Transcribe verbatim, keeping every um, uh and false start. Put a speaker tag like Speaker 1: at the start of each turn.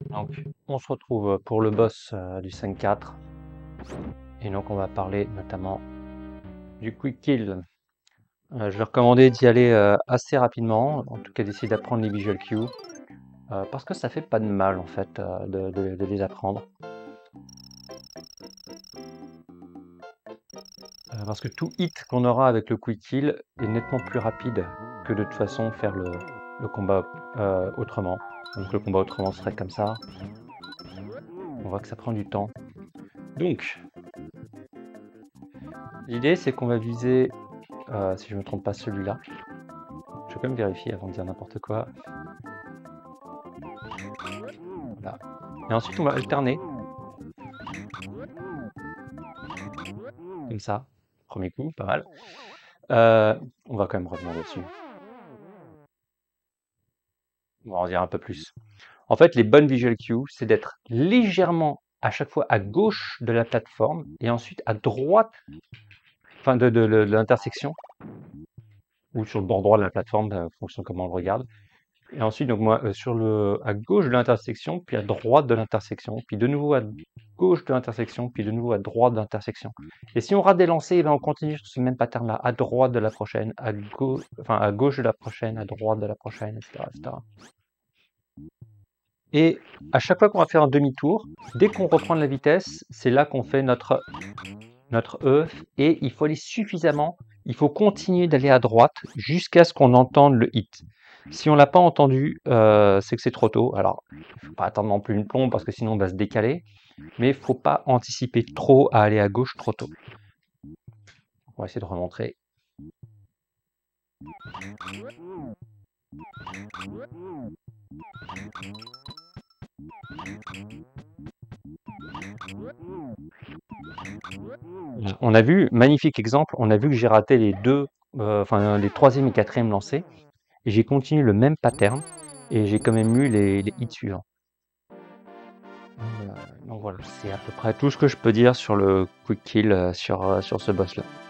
Speaker 1: Donc, on se retrouve pour le boss euh, du cinq quatre. Et donc, on va parler notamment du quick kill. Euh, je vais recommander d'y aller euh, assez rapidement, en tout cas d'essayer d'apprendre les visual cues, euh, parce que ça fait pas de mal en fait euh, de, de- de les apprendre. Euh, parce que tout hit qu'on aura avec le quick kill est nettement plus rapide que de toute façon faire le, le combat euh, autrement. Donc le combat autrement serait comme ça. On voit que ça prend du temps. Donc, l'idée c'est qu'on va viser, euh, si je ne me trompe pas, celui-là. Je vais quand même vérifier avant de dire n'importe quoi. Voilà. Et ensuite on va alterner. Comme ça. Premier coup, pas mal. Euh, on va quand même revenir dessus. On va en dire un peu plus. En fait, les bonnes visual cues, c'est d'être légèrement à chaque fois à gauche de la plateforme et ensuite à droite, enfin de, de- de- de l'intersection, ou sur le bord droit de la plateforme, en fonction de comment on le regarde. Et ensuite, donc moi, euh, sur le, à gauche de l'intersection, puis à droite de l'intersection, puis de nouveau à gauche de l'intersection, puis de nouveau à droite de l'intersection. Et si on rate des lancers, eh ben, on continue sur ce même pattern-là, à droite de la prochaine, à gauche, enfin à gauche de la prochaine, à droite de la prochaine, et cetera, et cetera. Et à chaque fois qu'on va faire un demi-tour, dès qu'on reprend de la vitesse, c'est là qu'on fait notre, notre E, et il faut aller suffisamment, il faut continuer d'aller à droite jusqu'à ce qu'on entende le hit. Si on l'a pas entendu, euh, c'est que c'est trop tôt. Alors, il ne faut pas attendre non plus une plombe parce que sinon on va se décaler, mais il ne faut pas anticiper trop à aller à gauche trop tôt. On va essayer de remontrer. On a vu, magnifique exemple, on a vu que j'ai raté les deux, euh, enfin les troisième et quatrième lancers, et j'ai continué le même pattern, et j'ai quand même eu les, les hits suivants. Euh, donc voilà, c'est à peu près tout ce que je peux dire sur le quick kill euh, sur, euh, sur ce boss là.